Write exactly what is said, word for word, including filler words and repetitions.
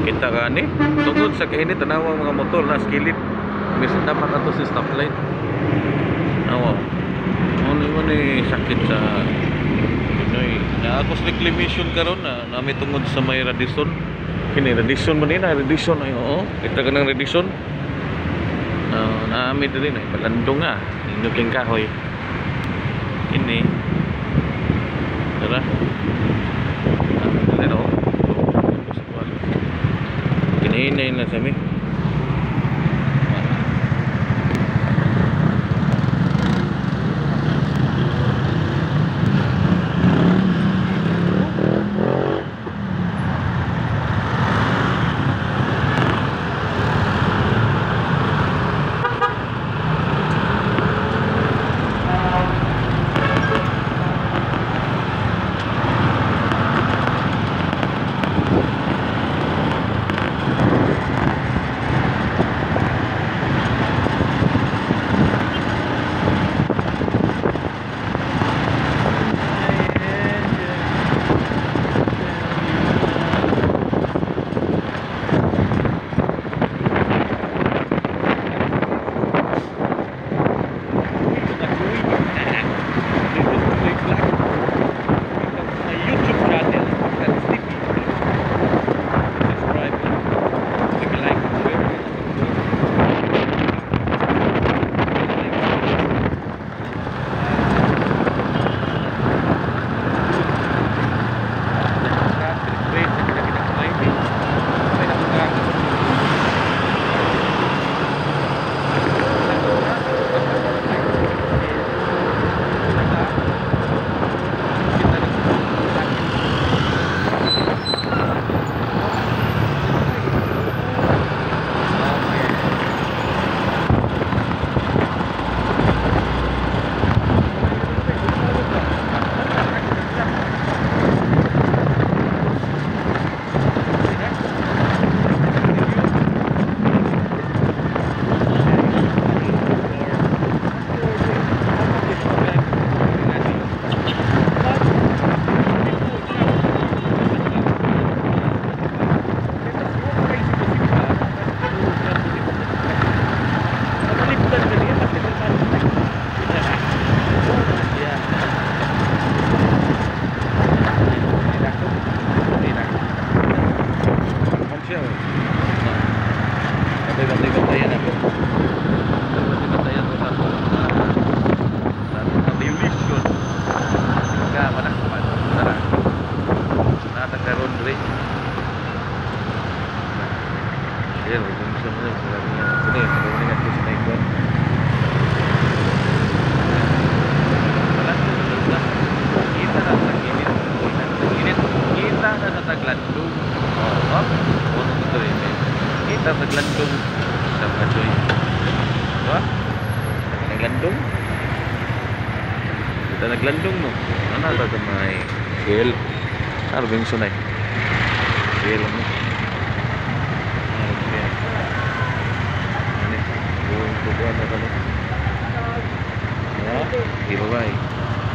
Kita ka ni tungod sa kainit tanawang mga motor na skillet. Bisan dapat ato si stoplight. Awa. Ano mo ni sakit sa Pinoy. Na ako reclamation karon na nami tungod sa may Radisson. Kini Radisson man na Radisson ay oo. Kita ka ng Radisson. Uh, naami din ay balandong nga. Inuking kahoy. Ini. Tara. Ano? Kinainay na sa mi. Bantay-bantayan ako. Bantay-bantayan ko sa revolution. Maka manak naman. Tara. Natagkaroon rin. Ayan, revolution mo rin. Sabi niya. Sino yun? Sabi niya ko sa naikwan. Wala ko na. Kita na sa ginit. Ginit. Kita na sa taglandong. Oo. Puno ko ito eh. Kita naglandong sa kajoy. Diba? Naglandong. Kita naglandong mo. Ano ito ito may Shell. Ano ba yung sunay? Shell mo.